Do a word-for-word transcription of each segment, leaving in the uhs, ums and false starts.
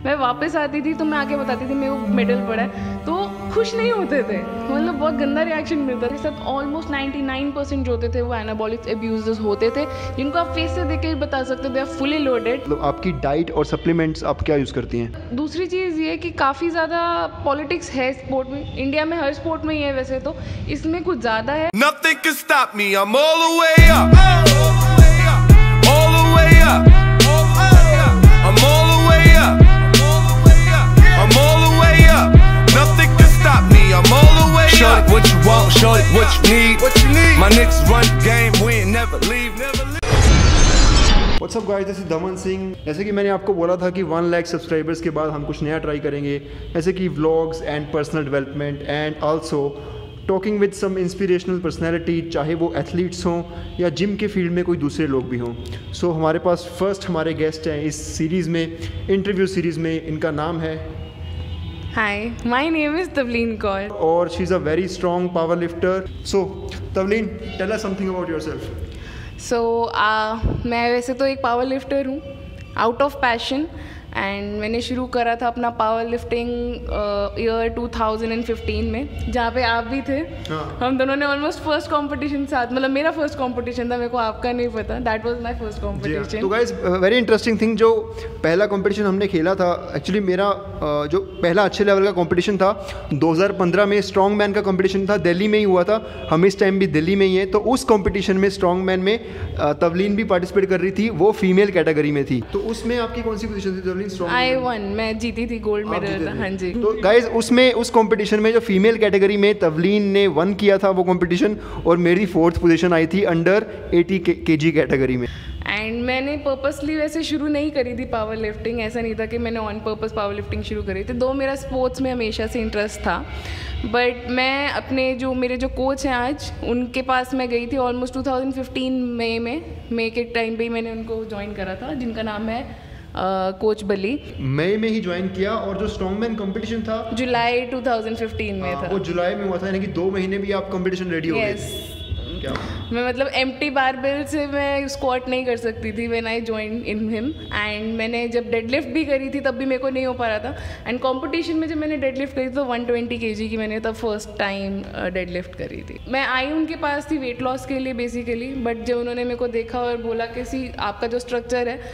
मैं वापस आती थी तो मैं आके बताती थी मेरे को मेडल पड़ा है, तो खुश नहीं होते थे, मतलब बहुत गंदा रिएक्शन मिलता था। साथ ऑलमोस्ट निन्यानवे परसेंट जो होते थे वो एनाबॉलिक अब्यूजर्स होते थे, जिनको आप फेस से देख के बता सकते थे आप फुली लोडेड। मतलब आपकी डाइट और सप्लीमेंट्स आप क्या यूज़ करती हैं? दूसरी चीज़ ये कि काफ़ी ज़्यादा पॉलिटिक्स है स्पोर्ट में, इंडिया में हर स्पोर्ट में ही है वैसे तो, इसमें कुछ ज़्यादा है। Nothing can stop me, I'm all the way up, all the way up, I'm all the way up, I'm all the way up, nothing can stop me, I'm all the way up. Show it what you want, show it what you need, what you need. My niggas run the game, we ain't never leave, never leave. What's up guys, this is Daman Singh। जैसे कि मैंने आपको बोला था कि one lakh subscribers के बाद हम कुछ नया ट्राई करेंगे, जैसे कि vlogs and personal development and also talking with some inspirational personality, चाहे वो एथलीट्स हों या जिम के फील्ड में कोई दूसरे लोग भी हों। सो so, हमारे पास फर्स्ट हमारे गेस्ट हैं इस सीरीज़ में, इंटरव्यू सीरीज़ में। इनका नाम है, hi, my name is Tavleen Kaur और she is a very strong power lifter. So Tavleen, tell us something about yourself. So मैं वैसे तो एक पावर लिफ्टर हूँ आउट ऑफ पैशन, एंड मैंने शुरू करा था अपना power lifting year two thousand fifteen में, जहाँ पे आप भी थे। हाँ। हम दोनों ने ऑलमोस्ट फर्स्ट कंपटीशन साथ, मतलब मेरा फर्स्ट कंपटीशन था, मेरे को आपका नहीं पता, that was my first competition. तो गाइस वेरी इंटरेस्टिंग थिंग, जो पहला कंपटीशन हमने खेला था, एक्चुअली मेरा uh, जो पहला अच्छे लेवल का कंपटीशन था दो हज़ार पंद्रह में स्ट्रॉन्ग मैन का कंपटीशन था, दिल्ली में ही हुआ था। हम इस टाइम भी दिल्ली में ही है। तो उस कंपटीशन में स्ट्रॉन्ग मैन में uh, तवलीन भी पार्टिसिपेट कर रही थी, वो फीमेल कैटेगरी में थी। तो उसमें आपकी कौन सी पोजीशन थी तवलीन? आई वन, मैं जीती थी, गोल्ड मेडल था। हाँ जी। तो गाइज उसमें उस कंपटीशन में जो फीमेल कैटेगरी में तवलीन ने वन किया था वो कंपटीशन, और मेरी फोर्थ पोजीशन आई थी अंडर एटी केजी कैटेगरी में। एंड मैंने पर्पसली वैसे शुरू नहीं करी थी पावर लिफ्टिंग, ऐसा नहीं था कि मैंने ऑन पर्पस पावर लिफ्टिंग शुरू करी थी, दो मेरा स्पोर्ट्स में हमेशा से इंटरेस्ट था। बट मैं अपने जो मेरे जो कोच हैं आज, उनके पास मैं गई थी ऑलमोस्ट टू थाउजेंड फिफ्टीन मई में, मई के टाइम पे ही मैंने उनको ज्वाइन करा था, जिनका नाम है कोच बली। मई में ही ज्वाइन किया, और जो स्ट्रॉन्गमैन कंपटीशन था जुलाई टू थाउजेंड फिफ्टीन में था। वो जुलाई में हुआ था, यानी कि दो महीने भी आप कंपटीशन रेडी हो गए। क्या मैं मतलब एम्प्टी बारबेल से मैं स्क्वाट नहीं कर सकती थी when I join in him, and मैंने जब डेडलिफ्ट भी करी थी तब भी मेरे को नहीं हो पा रहा था। एंड कंपटीशन में जब मैंने डेडलिफ्ट करी तो वन ट्वेंटी केजी की मैंने तब फर्स्ट टाइम डेडलिफ्ट करी थी। मैं आई उनके पास थी वेट लॉस के लिए बेसिकली, बट जब उन्होंने मेरे को देखा और बोला कि सी आपका जो स्ट्रक्चर है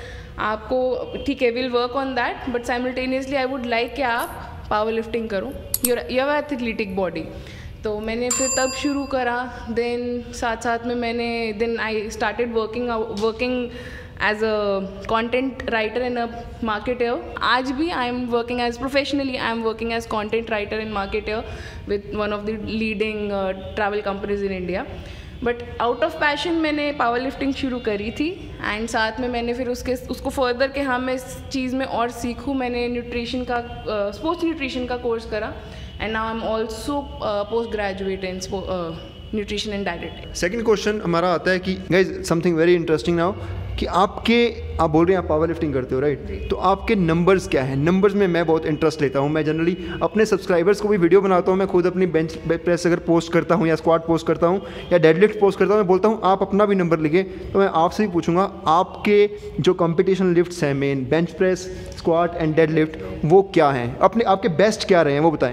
आपको ठीक है, will work on that, but simultaneously I would like कि आप पावर लिफ्टिंग करो, your you have athletic body. तो मैंने फिर तब शुरू करा। देन साथ साथ में मैंने then I started working working as a content writer and a marketer. आज भी I am working as professionally I am working as content writer and marketer with one of the leading travel companies in India. But out of passion मैंने power lifting शुरू करी थी, and साथ में मैंने फिर उसके उसको फर्दर के हाँ मैं इस चीज़ में और सीखूँ, मैंने न्यूट्रिशन का स्पोर्ट्स uh, न्यूट्रिशन का कोर्स करा, and now I am also post graduate in nutrition and dieting. Second question हमारा आता है कि guys something very interesting now, कि आपके आप बोल रहे हैं आप पावर लिफ्टिंग करते हो राइट, तो आपके नंबर्स क्या हैं? नंबर्स में मैं बहुत इंटरेस्ट लेता हूं। मैं जनरली अपने सब्सक्राइबर्स को भी वीडियो बनाता हूं, मैं खुद अपनी बेंच प्रेस अगर पोस्ट करता हूं या स्क्वाट पोस्ट करता हूं या डेडलिफ्ट पोस्ट करता हूं, मैं बोलता हूं आप अपना भी नंबर लिखें। तो मैं आपसे भी पूछूंगा, आपके जो कंपटीशन लिफ्ट्स हैं main bench press, squat and deadlift, वो क्या हैं? अपने आपके बेस्ट क्या रहे हैं वो बताएं।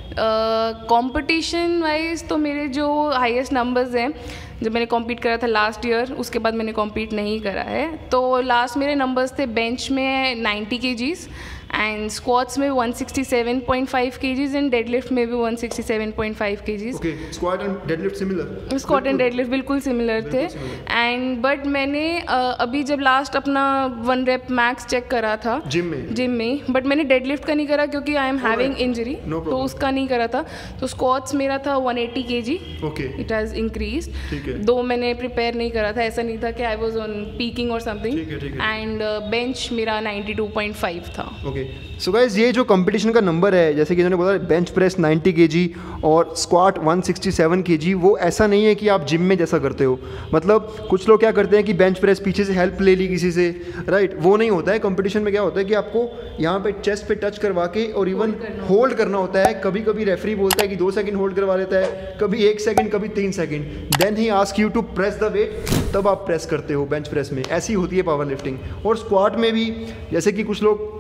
कंपटीशन uh, वाइज तो मेरे जो हाईएस्ट नंबर्स हैं, जब मैंने कॉम्पीट करा था लास्ट ईयर, उसके बाद मैंने कॉम्पीट नहीं करा है, तो लास्ट मेरे नंबर्स थे बेंच में नाइन्टी केजीज़ एंड स्क्वाट्स में one sixty seven point five kgs and deadlift में भी one sixty seven point five kgs. Okay, squat and deadlift similar? Squat and deadlift बिल्कुल सिमिलर थे। एंड बट मैंने uh, अभी जब last अपना one rape max check करा था जिम में जिम में बट मैंने डेडलिफ्ट का नहीं करा क्योंकि आई एम हैविंग इंजरी, तो उसका नहीं करा था। तो स्क्वाट्स मेरा था one eighty kg, it has increased. Though मैंने प्रिपेयर नहीं करा था, ऐसा नहीं था कि आई वाज ऑन पीकिंग और समथिंग। एंड बेंच मेरा नाइन्टी टू पॉइंट फाइव था। ओके, सो गाइस ये जो कंपटीशन का नंबर है, जैसे कि इन्होंने बोला बेंच प्रेस नाइन्टी केजी और squat one sixty seven kg, वो ऐसा नहीं है कि आप जिम में जैसा करते हो। मतलब कुछ लोग क्या करते हैं कि बेंच प्रेस पीछे से हेल्प ले ली किसी से, राइट, वो नहीं होता है। कंपटीशन में क्या होता है कि आपको यहाँ पे चेस्ट पे टच करवा के और इवन होल्ड करना होता है। कभी कभी रेफरी बोलता है कि दो सेकंड होल्ड करवा लेता है, कभी एक सेकंड, कभी तीन second, then he ask you to press the weight, तब आप प्रेस करते हो बेंच प्रेस में। ऐसी होती है पावर लिफ्टिंग। और स्क्वाट में भी जैसे कि कुछ लोग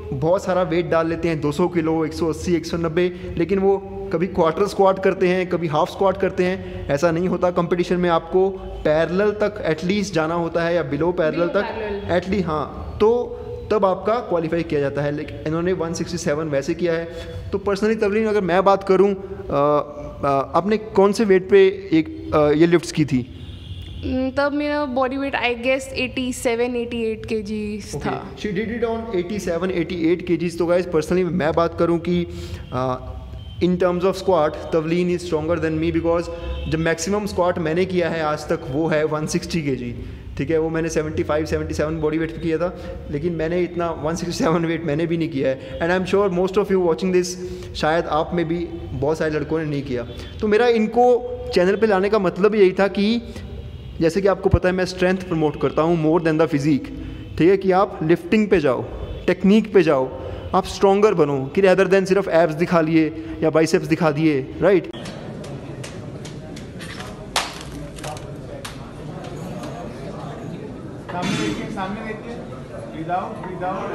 बहुत सारा वेट डाल लेते हैं, दो सौ किलो, एक सौ अस्सी, एक सौ नब्बे, लेकिन वो कभी क्वार्टर स्क्वाट करते हैं, कभी हाफ स्क्वाट करते हैं। ऐसा नहीं होता। कंपटीशन में आपको पैरेलल तक एटलीस्ट जाना होता है या बिलो पैरेलल तक एटलीस्ट, हाँ, तो तब आपका क्वालिफाई किया जाता है। लेकिन इन्होंने एक सौ सरसठ वैसे किया है। तो पर्सनली तवलीन अगर मैं बात करूँ, आपने कौन से वेट पे एक आ, ये लिफ्ट्स की थी? तब मेरा बॉडी वेट आई गेस सत्तासी अट्ठासी केजीज था। शी डिड इट ऑन सत्तासी अट्ठासी केजीज। तो गाइस पर्सनली मैं बात करूं कि in terms of squat Tavleen is stronger than me, because जब मैक्सिमम स्क्वाट मैंने किया है आज तक वो है एक सौ साठ केजी। ठीक है, वो मैंने पचहत्तर सतहत्तर बॉडी वेट पे किया था, लेकिन मैंने इतना एक सौ सरसठ वेट मैंने भी नहीं किया है। And I am sure most of you watching this, शायद आप में भी बहुत सारे लड़कों ने नहीं किया। तो मेरा इनको चैनल पे लाने का मतलब यही था कि जैसे कि आपको पता है मैं स्ट्रेंथ प्रमोट करता हूँ मोर देन द फिजिक। ठीक है, कि आप लिफ्टिंग पे जाओ, टेक्निक पे जाओ, आप स्ट्रॉन्गर बनो, कि रेदर देन सिर्फ एब्स दिखा लिए या बाइसेप्स दिखा दिए, राइट। सामने देखिए, सामने देखिए, breathe out, breathe out.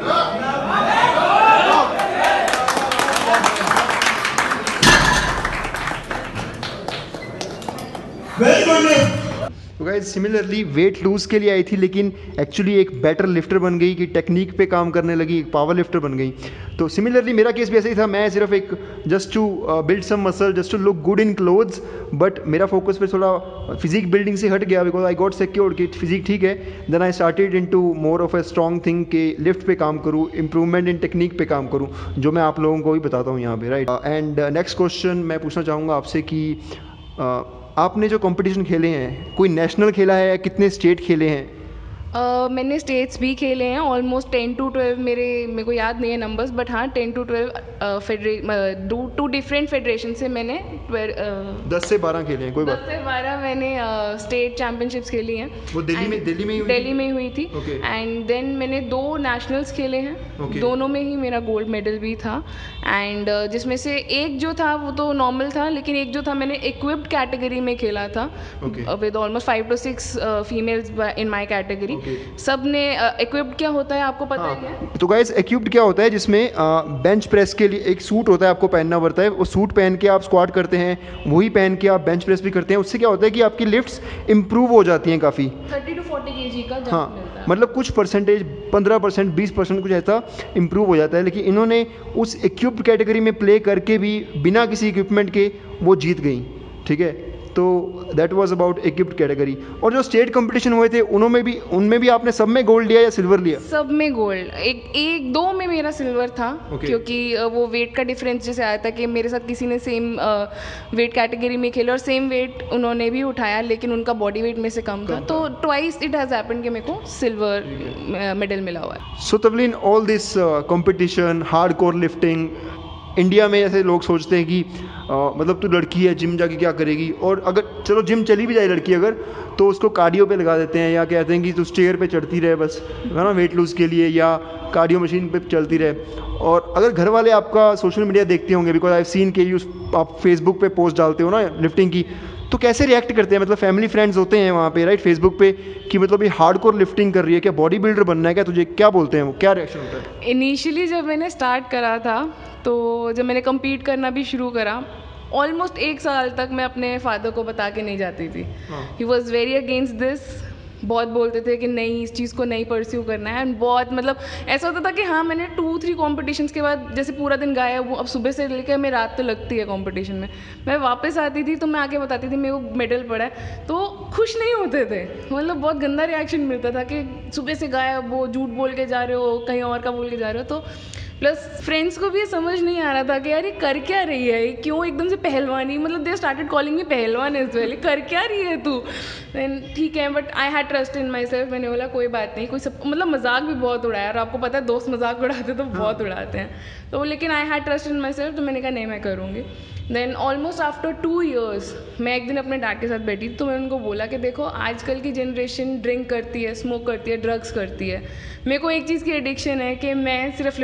Very good. तो गाइस सिमिलरली वेट लूज़ के लिए आई थी, लेकिन एक्चुअली एक बेटर लिफ्टर बन गई, कि टेक्निक पे काम करने लगी, एक पावर लिफ्टर बन गई। तो सिमिलरली मेरा केस भी ऐसा ही था। मैं सिर्फ एक just to build some muscle, just to look good in clothes, but मेरा फोकस पे थोड़ा फिजिक बिल्डिंग से हट गया, बिकॉज आई गॉट सिक्योर्ड कि फिजिक ठीक है। Then I started into more of a strong thing कि लिफ्ट पे काम करूँ, इंप्रूवमेंट इन टेक्निक पे काम करूँ, जो मैं आप लोगों को भी बताता हूँ यहाँ पे, राइट। एंड नेक्स्ट क्वेश्चन मैं पूछना चाहूँगा आपसे कि uh, आपने जो कंपटीशन खेले हैं, कोई नेशनल खेला है या कितने स्टेट खेले हैं? Uh, मैंने स्टेट्स भी खेले हैं, ऑलमोस्ट टेन टू ट्वेल्व मेरे मेरे को याद नहीं है नंबर्स, बट हाँ टेन टू ट्वेल्व फेडरे टू डिफरेंट फेडरेशन से मैंने दस से बारह खेले हैं, कोई बात दस से बारह मैंने स्टेट uh, चैम्पियनशिप्स खेली हैं। वो दिल्ली में दिल्ली में ही हुई दिल्ली में ही हुई थी। okay. एंड देन मैंने दो नेशनल्स खेले हैं, okay. दोनों में ही मेरा गोल्ड मेडल भी था। एंड uh, जिसमें से एक जो था वो तो नॉर्मल था, लेकिन एक जो था मैंने इक्विप्ड कैटेगरी में खेला था with almost five to six females in my category. Okay. सब ने इक्विप्ड क्या होता है आपको पता ही है? तो गाइस इक्विप्ड क्या होता है, जिसमें बेंच प्रेस के लिए एक सूट होता है, आपको पहनना पड़ता है। वो सूट पहन के आप स्क्वाट करते हैं, वही पहन के आप बेंच प्रेस भी करते हैं। उससे क्या होता है कि आपकी लिफ्ट्स इंप्रूव हो जाती हैं काफ़ी, थर्टी टू फोर्टी केजी का जंप हाँ मिलता है। मतलब कुछ परसेंटेज, पंद्रह परसेंट बीस परसेंट कुछ ऐसा इंप्रूव हो जाता है। लेकिन इन्होंने उस इक्विप्ड कैटेगरी में प्ले करके भी बिना किसी इक्विपमेंट के वो जीत गई। ठीक है, तो that was about equipped category. और जो स्टेट कंपटीशन हुए थे उनमें भी उनमें भी आपने सब में गोल्ड लिया या सिल्वर लिया? सब में गोल्ड, एक एक दो में मेरा सिल्वर था। okay. क्योंकि वो वेट का डिफरेंस जैसे आया था कि मेरे साथ किसी ने सेम वेट कैटेगरी में खेला और सेम वेट उन्होंने भी उठाया, लेकिन उनका बॉडी वेट में से कम था, तो ट्वाइस इट हैज़ हैपेंड कि मेरे को सिल्वर मेडल मिला हुआ है। So Tavleen all this competition, hardcore lifting, India में ऐसे लोग सोचते हैं कि आ, मतलब तू लड़की है, जिम जाके क्या करेगी, और अगर चलो जिम चली भी जाए लड़की अगर, तो उसको कार्डियो पे लगा देते हैं, या कहते हैं कि तू स्टेयर पे चढ़ती रहे बस, है ना, वेट लूज़ के लिए, या कार्डियो मशीन पे चलती रहे। और अगर घर वाले आपका सोशल मीडिया देखते होंगे, बिकॉज आई सीन के यूज आप फेसबुक पे पोस्ट डालते हो ना लिफ्टिंग की, तो कैसे रिएक्ट करते हैं? मतलब फैमिली फ्रेंड्स होते हैं वहाँ पे, राइट, फेसबुक पे, कि मतलब ये हार्डकोर लिफ्टिंग कर रही है, क्या बॉडी बिल्डर बनना है क्या तुझे, क्या बोलते हैं वो, क्या रिएक्शन होता है? इनिशियली जब मैंने स्टार्ट करा था, तो जब मैंने कम्पीट करना भी शुरू करा, ऑलमोस्ट एक साल तक मैं अपने फादर को बता के नहीं जाती थी। He was very against this, बहुत बोलते थे कि नहीं, इस चीज़ को नहीं परस्यू करना है। एंड बहुत मतलब ऐसा होता था कि हाँ, मैंने टू थ्री कॉम्पिटिशन्स के बाद जैसे पूरा दिन गाया, वो अब सुबह से लेकर मैं रात तक लगती है कॉम्पिटिशन में, मैं वापस आती थी तो मैं आके बताती थी मेरे को मेडल पड़ा है, तो खुश नहीं होते थे, मतलब बहुत गंदा रिएक्शन मिलता था कि सुबह से गाया, वो झूठ बोल के जा रहे हो, कहीं और का बोल के जा रहे हो। तो प्लस फ्रेंड्स को भी ये समझ नहीं आ रहा था कि यार ये कर क्या रही है, ये क्यों एकदम से पहलवानी, मतलब दे स्टार्टेड कॉलिंग मी पहलवान एज वेल, कर क्या रही है तू। देन ठीक है, but I had trust in myself, मैंने बोला कोई बात नहीं, कोई सब मतलब मजाक भी बहुत उड़ाया, और आपको पता है दोस्त मजाक उड़ाते तो बहुत उड़ाते हैं, तो लेकिन I had trust in myself, तो मैंने कहा नहीं मैं करूँगी। Then almost after two years मैं एक दिन अपने डैड के साथ बैठी, तो मैंने उनको बोला कि देखो आजकल की जनरेशन ड्रिंक करती है, स्मोक करती है, ड्रग्स करती है, मेरे को एक चीज़ की एडिक्शन है कि मैं सिर्फ लिफ्टिंग करना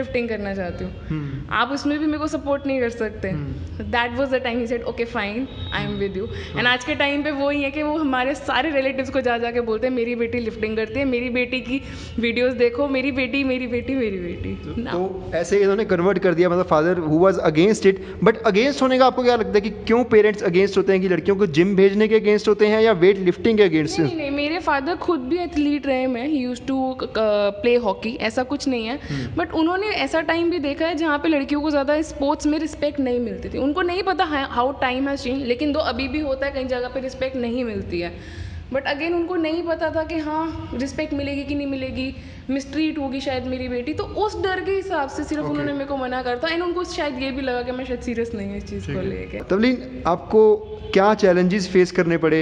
करना चाहती हूँ, आप उसमें भी मेरे को सपोर्ट नहीं कर सकते. That was the time he said okay fine I am with you. And आज के टाइम पे वो ही है कि वो हमारे सारे रिलेटिव्स को जा जा के बोलते हैं मेरी बेटी लिफ्टिंग करती है, मेरी बेटी की वीडियोस देखो, मेरी बेटी मेरी बेटी मेरी बेटी. तो ऐसे इन्होंने कन्वर्ट कर दिया, मतलब father who was against it. But against होने का आपको क्या लगता है कि क्यों पेरेंट्स अगेंस्ट होते हैं, कि लड़कियों को जिम भेजने के अगेंस्ट होते हैं या वेट लिफ्टिंग के अगेंस्ट? नहीं नहीं, मेरे फादर खुद भी एथलीट रहे हैं, he used to play hockey, ऐसा कुछ नहीं है. बट उन्होंने ऐसा टाइम भी देखा है जहाँ पे लड़कियों को ज़्यादा स्पोर्ट्स में रिस्पेक्ट नहीं मिलती थी. उनको नहीं पता हाउ टाइम हैज़ चेंज, लेकिन दो अभी भी होता है कई जगह पे रिस्पेक्ट नहीं मिलती है. बट अगेन उनको नहीं पता था कि हाँ रिस्पेक्ट मिलेगी कि नहीं मिलेगी, मिसट्रीट होगी शायद मेरी बेटी, तो उस डर के हिसाब से सिर्फ okay. उन्होंने मेरे को मना करता. एंड उनको शायद ये भी लगा कि मैं शायद सीरियस नहीं हूँ इस चीज़ को लेके. तवलीन, आपको क्या चैलेंजेस फेस करने पड़े?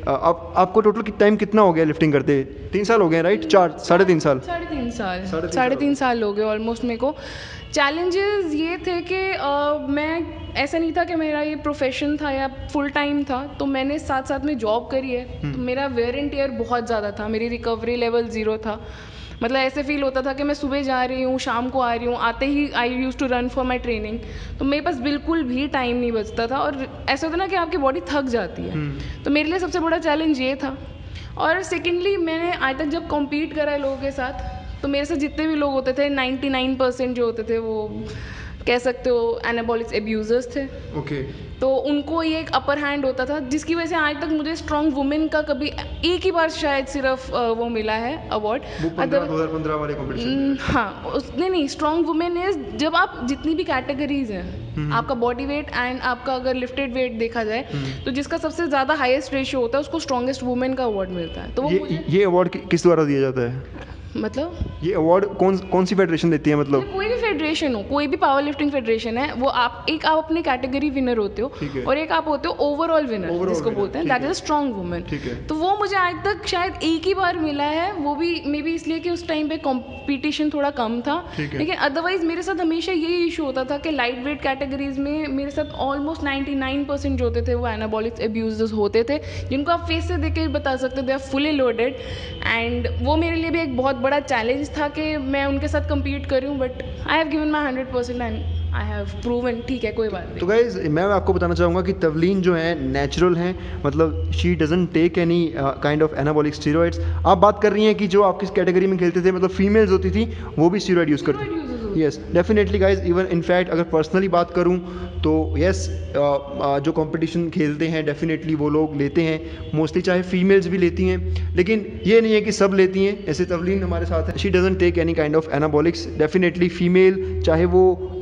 आप आपको टोटल टाइम कितना हो गया लिफ्टिंग करते? तीन साल हो गए राइट? चार साढ़े तीन साल साढ़े तीन साल साढ़े तीन साल हो गए ऑलमोस्ट. मेरे को चैलेंजेस ये थे कि uh, मैं ऐसा नहीं था कि मेरा ये प्रोफेशन था या फुल टाइम था, तो मैंने साथ साथ में जॉब करी है. तो मेरा वेयर एंड टेयर बहुत ज़्यादा था, मेरी रिकवरी लेवल ज़ीरो था. मतलब ऐसे फील होता था कि मैं सुबह जा रही हूँ, शाम को आ रही हूँ, आते ही I use to run for my training, तो मेरे पास बिल्कुल भी टाइम नहीं बचता था. और ऐसा होता ना कि आपकी बॉडी थक जाती है, तो मेरे लिए सबसे बड़ा चैलेंज ये था. और सेकेंडली मैंने आज तक जब कॉम्पीट करा है लोगों के साथ, तो मेरे साथ जितने भी लोग होते थे नाइन्टी नाइन परसेंट जो होते थे वो कह सकते हो एनाबॉलिक्स एब्यूजर्स थे. Okay okay. तो उनको ये एक अपर हैंड होता था, जिसकी वजह से आज तक मुझे स्ट्रॉन्ग वुमेन का कभी एक ही बार शायद सिर्फ वो मिला है अवार्ड. दो हज़ार पंद्रह वाले कॉम्पिटिशन. हाँ, उसने नहीं, स्ट्रॉन्ग वुमेन इज जब आप जितनी भी कैटेगरीज हैं, आपका बॉडी वेट एंड आपका अगर लिफ्टेड वेट देखा जाए, तो जिसका सबसे ज़्यादा हाईएस्ट रेशियो होता है उसको स्ट्रॉन्गेस्ट वुमेन का अवार्ड मिलता है. तो वो ये, ये अवार्ड किस द्वारा दिया जाता है? मतलब ये अवार्ड कौन कौन सी फेडरेशन देती है? मतलब कोई भी फेडरेशन हो, कोई भी पावर लिफ्टिंग फेडरेशन है, वो आप एक आप अपनी कैटेगरी विनर होते हो और एक आप होते हो ओवरऑल विनर, जिसको बोलते हैं दैट इज स्ट्रॉन्ग वुमेन. तो वो मुझे आज तक शायद एक ही बार मिला है, वो भी मे बी इसलिए कि उस टाइम पे कंपटीशन थोड़ा कम था. लेकिन अदरवाइज मेरे साथ हमेशा यही इशू होता था कि लाइट वेट कैटेगरीज में मेरे साथ ऑलमोस्ट नाइन्टी नाइन परसेंट जो होते थे वो एनाबॉलिक्स एब्यूजर्स होते थे, जिनको आप फेस से देख के बता सकते थे आप फुली लोडेड. एंड वो मेरे लिए भी एक बहुत बड़ा चैलेंज था कि मैं उनके साथ कम्पीट करूं, but I have given my hundred percent and I have proven. ठीक है, कोई बात नहीं. तो गाइज मैं आपको बताना चाहूँगा कि तवलीन जो है नेचुरल हैं, मतलब she doesn't take any kind of anabolic steroids. आप बात कर रही हैं कि जो आप किस कैटेगरी में खेलते थे, मतलब फीमेल्स होती थी, वो भी स्टीरॉइड यूज़ करती थी. Yes definitely guys, even in fact अगर पर्सनली बात करूं तो यस yes, जो कंपटीशन खेलते हैं डेफिनेटली वो लोग लेते हैं, मोस्टली चाहे फीमेल्स भी लेती हैं, लेकिन ये नहीं है कि सब लेती हैं. ऐसे तवलीन हमारे साथ है, she doesn't take any kind of anabolics. Definitely female चाहे वो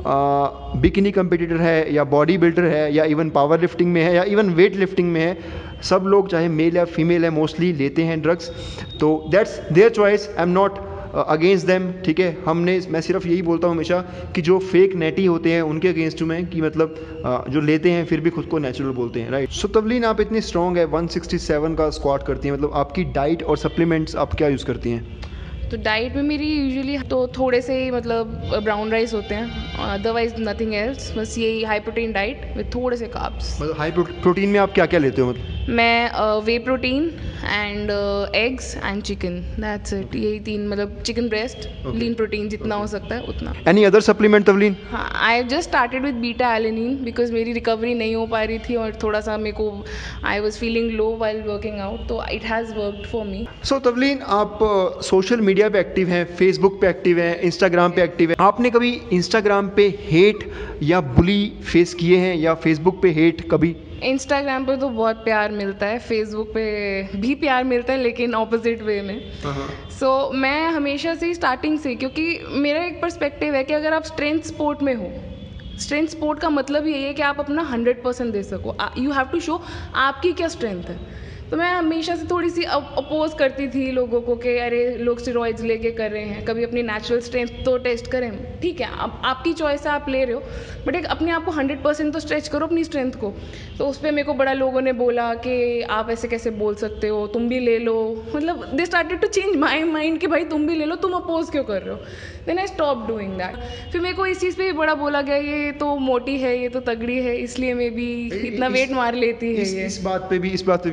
बिकिनी कंपटीटर है या बॉडी बिल्डर है या इवन पावर लिफ्टिंग में है या इवन वेट लिफ्टिंग में है, सब लोग चाहे मेल या फीमेल है मोस्टली लेते हैं ड्रग्स. तो that's their choice, I am not against them. ठीक है, हमने मैं सिर्फ यही बोलता हूँ हमेशा कि जो फेक नेटी होते हैं उनके अगेंस्ट हूँ मैं, कि मतलब uh, जो लेते हैं फिर भी खुद को नेचुरल बोलते हैं. राइट. सो तवलीन आप इतनी स्ट्रॉन्ग है, वन सिक्सटी सेवन का स्क्वाट करती हैं, मतलब आपकी डाइट और सप्लीमेंट्स आप क्या यूज़ करती हैं? तो डाइट में मेरी यूजुअली तो थोड़े से ही मतलब ब्राउन राइस होते हैं, अदरवाइज नथिंग एल्स. बस यही हाई प्रोटीन डाइट विद थोड़े से कार्ब्स. मतलब हाई प्रोटीन में आप क्या क्या लेते हो? मतलब मैं whey protein and eggs and chicken, that's it. यही तीन, मतलब चिकन ब्रेस्ट, लीन प्रोटीन जितना हो सकता है उतना. Any other supplement Tavleen? हाँ, I just started with beta alanine because मेरी रिकवरी नहीं हो पा रही थी और थोड़ा सा मेरे को I was feeling low while working out, तो it has worked for me. So Tavleen आप सोशल uh, मीडिया पे एक्टिव हैं, फेसबुक पे एक्टिव हैं, इंस्टाग्राम पे एक्टिव हैं. आपने कभी इंस्टाग्राम पे हेट या बुली फेस किए हैं या फेसबुक पे हेट कभी? इंस्टाग्राम पे तो बहुत प्यार मिलता है, फेसबुक पे भी प्यार मिलता है, लेकिन ऑपोजिट वे में. सो so, मैं हमेशा से स्टार्टिंग से, क्योंकि मेरा एक पर्सपेक्टिव है कि अगर आप स्ट्रेंथ स्पोर्ट में हो, स्ट्रेंथ स्पोर्ट का मतलब यही है कि आप अपना हंड्रेड परसेंट दे सको. यू हैव टू शो आपकी क्या स्ट्रेंथ है. तो मैं हमेशा से थोड़ी सी अपोज करती थी लोगों को कि अरे लोग स्टेरॉइड्स लेके कर रहे हैं, कभी अपनी नेचुरल स्ट्रेंथ तो टेस्ट करें. ठीक है, आप, आपकी चॉइस है, आप ले रहे हो, बट एक अपने आप को हंड्रेड परसेंट तो स्ट्रेच करो अपनी स्ट्रेंथ को. तो उस पर मेरे को बड़ा लोगों ने बोला कि आप ऐसे कैसे बोल सकते हो, तुम भी ले लो. मतलब they started to change my mind कि भाई तुम भी ले लो, तुम अपोज क्यों कर रहे हो. Then I stop doing that. फिर मेरे को इस चीज़ पे भी बड़ा बोला गया ये तो मोटी है, ये तो तगड़ी है, इसलिए मैं भी इतना वेट मार लेती है. इस, इस बात पे भी इस बात पे भी आता हूँ. जैसे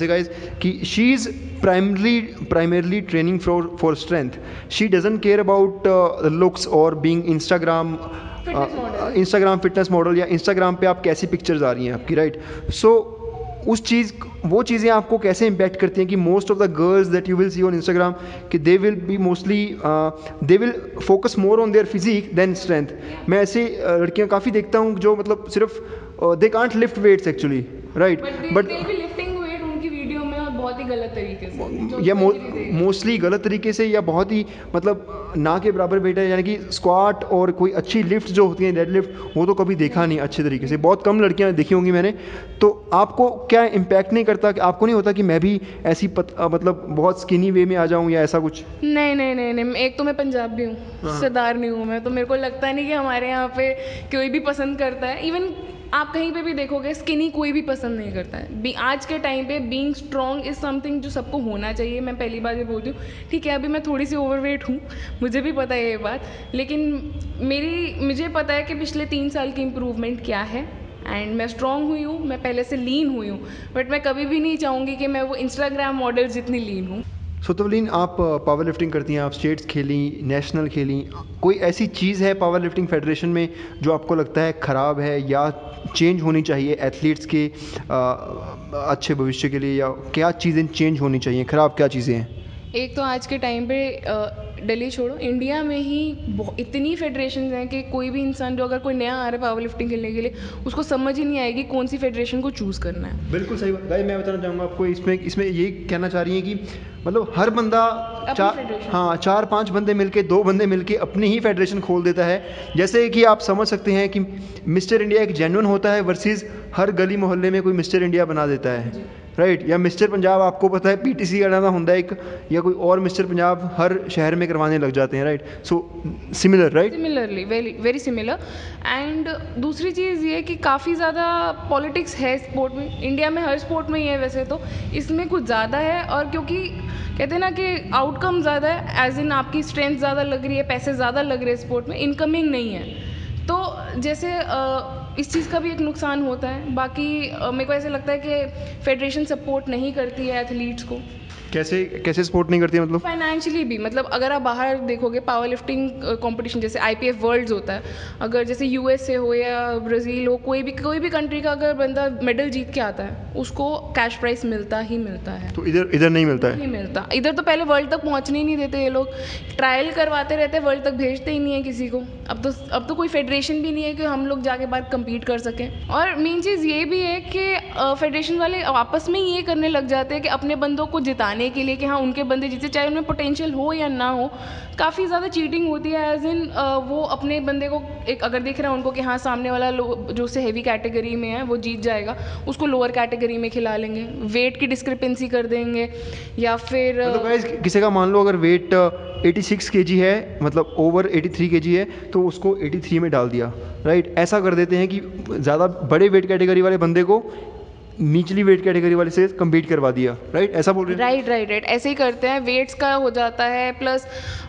से गाइज कि she is primarily primarily training for for strength, she doesn't care about looks और being Instagram Instagram fitness model या इंस्टाग्राम पे आप कैसी पिक्चर्स आ रही हैं आपकी, राइट। सो उस चीज़ वो चीज़ें आपको कैसे इम्पैक्ट करती हैं कि most of the girls that you will see on Instagram कि they will be mostly they will focus more on their physique than strength. मैं ऐसे uh, लड़कियां काफ़ी देखता हूँ जो मतलब सिर्फ they can't lift weights actually, right, but बहुत ही गलत तरीके से या मोस्टली गलत तरीके से या बहुत ही मतलब ना के बराबर वेट है, यानी कि स्क्वाट और कोई अच्छी लिफ्ट जो होती हैं डेड लिफ्ट वो तो कभी देखा नहीं अच्छे तरीके से, बहुत कम लड़कियां देखी होंगी मैंने। तो आपको क्या इम्पैक्ट नहीं करता कि आपको नहीं होता कि मैं भी ऐसी पत, मतलब बहुत स्किनी वे में आ जाऊं या ऐसा कुछ? नहीं नहीं नहीं नहीं, एक तो मैं पंजाबी हूँ, सरदार नहीं हूँ मैं, तो मेरे को लगता नहीं कि हमारे यहाँ पे कोई भी पसंद करता है। इवन आप कहीं पे भी देखोगे स्किनी कोई भी पसंद नहीं करता है। आज के टाइम पे बीइंग स्ट्रॉन्ग इज़ समथिंग जो सबको होना चाहिए। मैं पहली बार ये बोलती हूँ, ठीक है अभी मैं थोड़ी सी ओवरवेट हूँ, मुझे भी पता है ये बात, लेकिन मेरी मुझे पता है कि पिछले तीन साल की इम्प्रूवमेंट क्या है एंड मैं स्ट्रॉन्ग हुई हूँ, मैं पहले से लीन हुई हूँ, बट मैं कभी भी नहीं चाहूँगी कि मैं वो इंस्टाग्राम मॉडल जितनी लीन हूँ। सो so, तवलीन आप पावर लिफ्टिंग करती हैं, आप स्टेट्स खेली, नेशनल खेली, कोई ऐसी चीज़ है पावर लिफ्टिंग फेडरेशन में जो आपको लगता है ख़राब है या चेंज होनी चाहिए एथलीट्स के आ, अच्छे भविष्य के लिए, या क्या चीज़ें चेंज होनी चाहिए, ख़राब क्या चीज़ें हैं? एक तो आज के टाइम पे दिल्ली छोड़ो, इंडिया में ही इतनी फेडरेशन हैं कि कोई भी इंसान जो अगर कोई नया आ रहा है पावर लिफ्टिंग खेलने के लिए उसको समझ ही नहीं आएगी कौन सी फेडरेशन को चूज़ करना है। बिल्कुल सही बात गाइस, मैं बताना चाहूँगा आपको इसमें इसमें ये कहना चाह रही हैं कि मतलब हर बंदा चार हाँ चार पांच बंदे मिलके दो बंदे मिलके अपनी ही फेडरेशन खोल देता है। जैसे कि आप समझ सकते हैं कि मिस्टर इंडिया एक जेन्युइन होता है वर्सेस हर गली मोहल्ले में कोई मिस्टर इंडिया बना देता है, राइट right? या मिस्टर पंजाब आपको पता है पीटीसी करना होता है एक, या कोई और मिस्टर पंजाब हर शहर में करवाने लग जाते हैं, right. So similar, right, similarly very very similar. And दूसरी चीज़ ये कि काफ़ी ज़्यादा पॉलिटिक्स है स्पोर्ट में, इंडिया में हर स्पोर्ट में ही है वैसे तो, इसमें कुछ ज़्यादा है। और क्योंकि कहते हैं ना कि आउटकम ज़्यादा है, एज इन आपकी स्ट्रेंथ ज़्यादा लग रही है, पैसे ज़्यादा लग रहे हैं स्पोर्ट में, इनकमिंग नहीं है, तो जैसे आ, इस चीज़ का भी एक नुकसान होता है। बाकी मेरे को ऐसे लगता है कि फेडरेशन सपोर्ट नहीं करती है एथलीट्स को। कैसे कैसे सपोर्ट नहीं करती है? मतलब फाइनेंशियली भी, मतलब अगर आप बाहर देखोगे पावर लिफ्टिंग कंपटीशन जैसे आईपीएफ वर्ल्ड्स होता है, अगर जैसे यूएसए हो या ब्राज़ील हो, कोई भी कोई भी कंट्री का अगर बंदा मेडल जीत के आता है उसको कैश प्राइस मिलता ही मिलता है। तो इधर इधर नहीं मिलता है? नहीं मिलता इधर, तो पहले वर्ल्ड तक पहुंचने ही नहीं देते ये लोग, ट्रायल करवाते रहते हैं, वर्ल्ड तक भेजते ही नहीं है किसी को। अब तो अब तो कोई फेडरेशन भी नहीं है कि हम लोग जाके बाहर कम्पीट कर सकें। और मेन चीज़ ये भी है कि फेडरेशन वाले आपस में ये करने लग जाते हैं कि अपने बंदों को जिताने के लिए कि हाँ उनके बंदे जीते, चाहे उनमें पोटेंशियल हो या ना हो, काफ़ी ज़्यादा चीटिंग होती है। एज इन वो अपने बंदे को एक अगर देख रहे हैं उनको कि हाँ सामने वाला जो उससे हेवी कैटेगरी में है वो जीत जाएगा, उसको लोअर कैटेगरी में खिला लेंगे, वेट की डिस्क्रिपेंसी कर देंगे, या फिर मतलब किसी का मान लो अगर वेट छियासी केजी है, मतलब ओवर तिरासी केजी है, तो उसको तिरासी में डाल दिया, राइट। ऐसा कर देते हैं कि ज़्यादा बड़े वेट कैटेगरी वाले बंदे को निचली वेट कैटेगरी वाले से कम्पीट करवा दिया, राइट, ऐसा बोल रहे हैं? राइट राइट राइट ऐसे ही करते हैं, वेट्स का हो जाता है, प्लस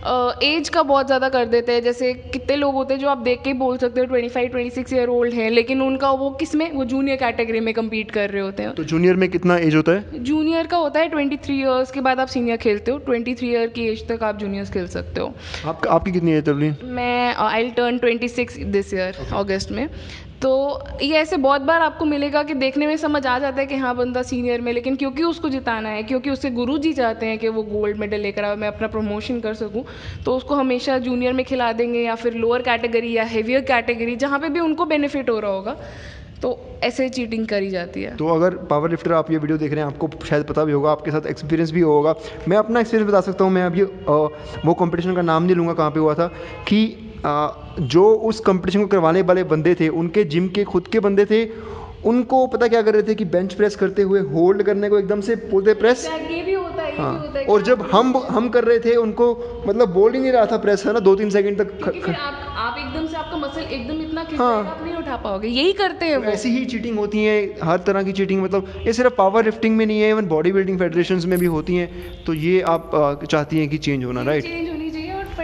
एज का बहुत ज़्यादा कर देते हैं। जैसे कितने लोग होते हैं जो आप देख के बोल सकते हो पच्चीस छब्बीस ईयर ओल्ड हैं, लेकिन उनका वो किस में, वो जूनियर कैटेगरी में कम्पीट कर रहे होते हैं। तो जूनियर में कितना एज होता है? जूनियर का होता है तेईस ईयर्स के बाद आप सीनियर खेलते हो, तेईस ईयर की एज तक आप जूनियर्स खेल सकते हो। आप, आपकी कितनी एज है? मैं आई विल टर्न छब्बीस दिस ईयर अगस्त में। तो ये ऐसे बहुत बार आपको मिलेगा कि देखने में समझ आ जाता है कि हाँ बंदा सीनियर में, लेकिन क्योंकि उसको जिताना है, क्योंकि उससे गुरुजी चाहते हैं कि वो गोल्ड मेडल लेकर आए, मैं अपना प्रमोशन कर सकूं, तो उसको हमेशा जूनियर में खिला देंगे या फिर लोअर कैटेगरी या हेवियर कैटेगरी, जहाँ पे भी उनको बेनिफिट हो रहा होगा, तो ऐसे चीटिंग करी जाती है। तो अगर पावर लिफ्टर आप ये वीडियो देख रहे हैं, आपको शायद पता भी होगा, आपके साथ एक्सपीरियंस भी होगा, मैं अपना एक्सपीरियंस बता सकता हूँ। मैं अभी वो कंपटीशन का नाम नहीं लूँगा कहाँ पे हुआ था, कि आ, जो उस कंपटीशन को करवाने वाले बंदे थे, उनके जिम के खुद के बंदे थे, उनको पता क्या कर रहे थे कि बेंच प्रेस करते हुए होल्ड करने को एकदम से बोलते प्रेस, ये भी होता है, ये हाँ, भी होता है। और जब हम हम कर रहे थे उनको मतलब बोल ही नहीं रहा था प्रेस, है ना, दो तीन सेकंड तक ख, फिर आप आप एकदम से आपका मसल एकदम इतना खिंच जाएगा, आप नहीं उठा पाओगे, यही करते हैं वो। ऐसी ही चीटिंग होती है, हर तरह की चीटिंग, मतलब ये सिर्फ पावर लिफ्टिंग में नहीं है, इवन बॉडी बिल्डिंग फेडरेशंस में भी होती हैं। तो ये आप चाहती हैं कि चेंज होना, राइट? चेंज होनी चाहिए। और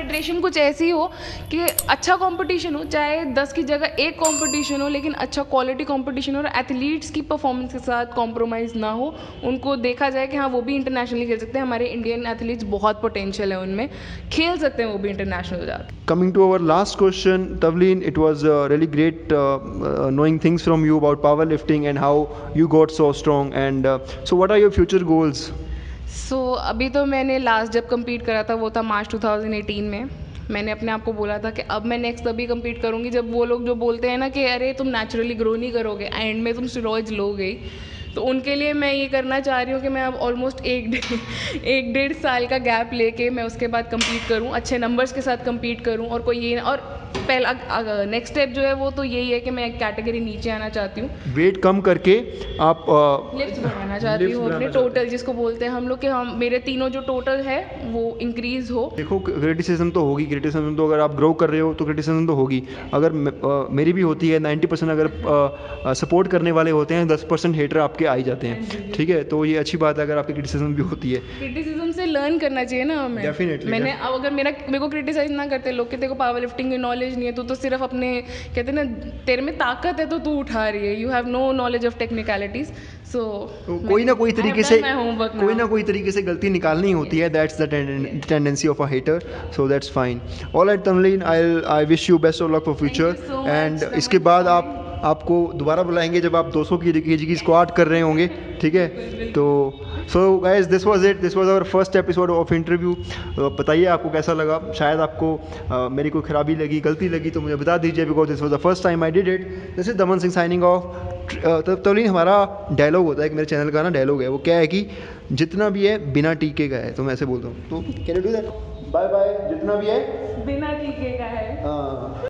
फेडरेशन कुछ ऐसी हो कि अच्छा कंपटीशन हो, चाहे दस की जगह एक कंपटीशन हो, लेकिन अच्छा क्वालिटी कंपटीशन हो और एथलीट्स की परफॉर्मेंस के साथ कॉम्प्रोमाइज़ ना हो, उनको देखा जाए कि हाँ वो भी इंटरनेशनली खेल सकते हैं, हमारे इंडियन एथलीट्स बहुत पोटेंशियल है उनमें, खेल सकते हैं वो भी इंटरनेशनल जाकर। Coming to our last question, Tavleen, it was uh, really great uh, uh, knowing things from you about powerlifting and how you got so strong. And uh, so, what are your future goals? So so, अभी तो मैंने last जब compete करा था वो था March two thousand eighteen में। मैंने अपने आप को बोला था कि अब मैं नेक्स्ट तभी compete करूँगी जब वो लोग जो बोलते हैं ना कि अरे तुम नेचुरली ग्रो नहीं करोगे, एंड में तुम स्टेरॉइड्स लोगे ही, तो उनके लिए मैं ये करना चाह रही हूँ कि मैं अब ऑलमोस्ट एक डेढ़ एक डेढ़ साल का गैप लेके मैं उसके बाद compete करूँ, अच्छे नंबर्स के साथ compete करूँ, और कोई ये और पहला नेक्स्ट स्टेप जो है वो तो यही है कि मैं एक कैटेगरी नीचे आना चाहती हूँ, वेट कम करके आप लिफ्ट बढ़ाना चाहती हूँ अपने टोटल, जिसको बोलते हैं हम लोग कि हम मेरे तीनों जो टोटल है वो इंक्रीज हो। देखो क्रिटिसिज्म तो होगी, क्रिटिसिज्म तो अगर आप ग्रो कर रहे हो तो क्रिटिसिज्म तो होगी, अगर uh, मेरी भी होती है, नाइन्टी परसेंट अगर सपोर्ट uh, करने वाले होते हैं, दस परसेंट हेटर आपके आ ही जाते हैं, ठीक है, तो ये अच्छी बात है अगर आपकी क्रिटिसिज्म भी होती है। क्रिटिसिज्म से लर्न करना चाहिए ना हमें। Definitely, मैंने अब अगर मेरा मेरे को क्रिटिसाइज ना करते लोग कि तेरे को पावर लिफ्टिंग की नॉलेज नहीं है, तो तो सिर्फ अपने कहते हैं ना तेरे में ताकत है तो तू उठा रही है, you have no knowledge of technicalities, so कोई ना कोई तरीके से कोई ना कोई तरीके से गलती निकालनी होती है, that's the tendency of a hater, so that's fine. Alright Tamleen, I I wish you best of luck for future, and इसके बाद आप आपको दोबारा बुलाएंगे जब आप दो सौ की केजी की स्क्वाट कर रहे होंगे, ठीक है। तो so guys, this was it, this was our first episode of interview. बताइए आपको कैसा लगा, शायद आपको uh, मेरी कोई खराबी लगी, गलती लगी तो मुझे बता दीजिए, because this was the first time I did it. This is Daman Singh signing off. Tavleen, हमारा डायलॉग होता है कि मेरे चैनल का ना डायलॉग है, वो क्या है कि जितना भी है बिना टीके का है, तो मैं ऐसे बोलता हूँ, तो can you do that? Bye bye, जितना भी है बिना टीके का है। हाँ।